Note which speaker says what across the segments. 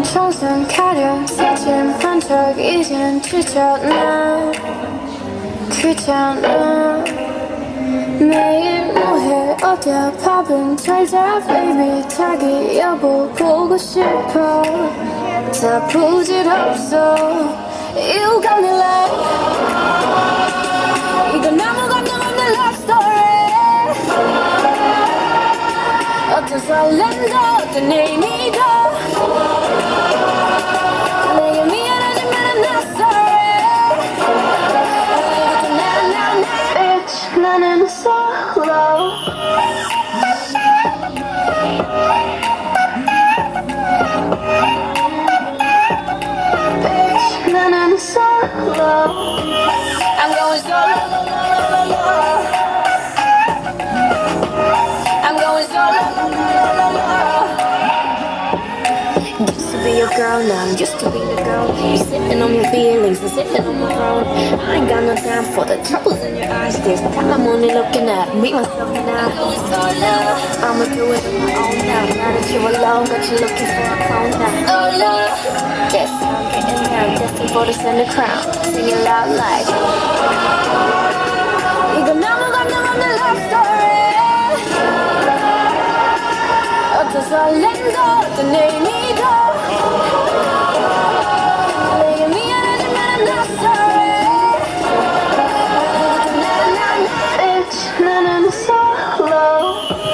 Speaker 1: 청순 가려 새침한 척 이젠 지쳤나 귀찮아 매일 뭐해 어디야 밥은 잘자 baby 자기 여보 보고 싶어 다 부질없어 You got me like 이건 아무것도 없는 love story 어떤 설렘도 어떤 의미도 내게 미안하지만 I'm not sorry Bitch 나는 solo Bitch 나는 solo I'm going solo I'm going solo Used to be your girl, now I'm used to being the girl. You sitting on your feelings and sitting on my throne. I ain't got no time for the troubles in your eyes. This time I'm only looking at me, myself, and I. I'ma do it on my own now. Now that you're alone, got you looking for a clone now. Oh Lord, guess I'm getting down, destined for the center crown. Singing loud like 이건 아무것도 없는 love story. 어떤 설렘도 어떤 의미도 내게 미안하지만 I'm not sorry Bitch 나는 solo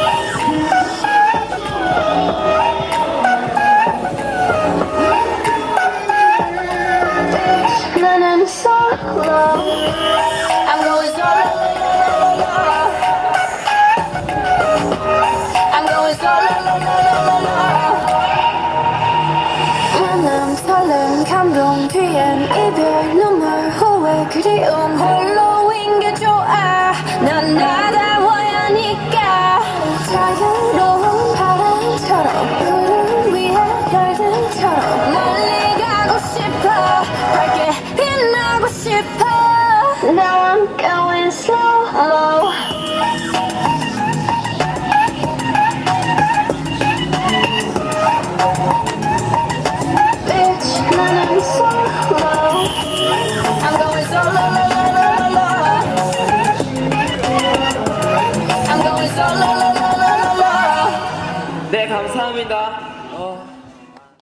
Speaker 1: Bitch 나는 solo I'm going solo I'm going solo 만남 설렘 감동 뒤엔 이별 눈물 후회 그리움 홀로인 게 좋아 난 나다워야 하니까 자유로운 바람처럼 구름 위에 별들처럼 멀리 가고 싶어 밝게 빛나고 싶어 Now I'm going slow-mo